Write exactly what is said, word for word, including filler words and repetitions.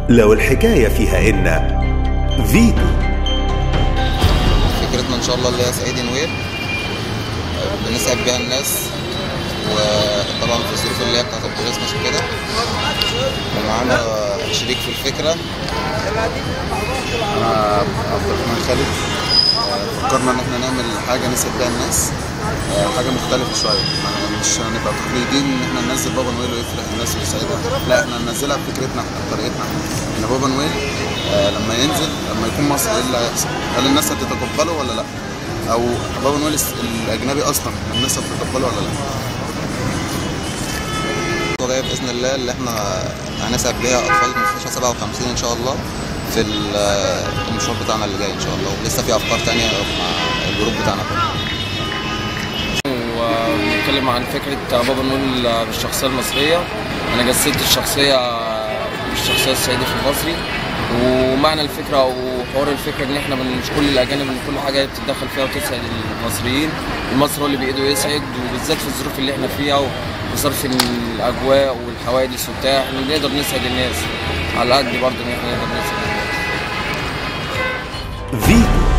لو الحكاية فيها إن فيتو. فكرتنا إن شاء الله اللي هي صعيدي نوير، بنسعد بيها الناس، وطبعا في الظروف اللي هي بتاعت الكريسماس وكده. ومعانا شريك في الفكرة، أنا عبد الرحمن خالد. فكرنا إن احنا نعمل حاجة نسعد بيها الناس، حاجة مختلفة شوية، مش هنبقى تقليديين إن احنا ننزل بابا نويل ويفرح الناس ويسعدها، لا احنا ننزلها بفكرتنا احنا بطريقتنا احنا. إن بابا نويل لما ينزل لما يكون مصري ايه اللي هيحصل؟ هل الناس هتتقبله ولا لا؟ أو بابا نويل الأجنبي أصلا الناس هتتقبله ولا لا؟ القضية بإذن الله اللي احنا هنسعد بيها أطفال مستشفى سبعة وخمسين إن شاء الله في المشروع بتاعنا اللي جاي إن شاء الله، ولسه في أفكار تانية مع الجروب بتاعنا كله. وبنتكلم عن فكرة بابا نويل بالشخصية المصرية. أنا جسدت الشخصية بالشخصية الصعيدي في المصري، ومعنى الفكرة أو حوار الفكرة إن إحنا مش كل الأجانب إن كل حاجة بتتدخل فيها وتسعد المصريين، المصري هو اللي بإيده يسعد، وبالذات في الظروف اللي إحنا فيها وصرف الأجواء والحوادث وبتاع، إحنا نقدر نسعد الناس على قد برضه إن إحنا نقدر نسعد الناس. فيتو.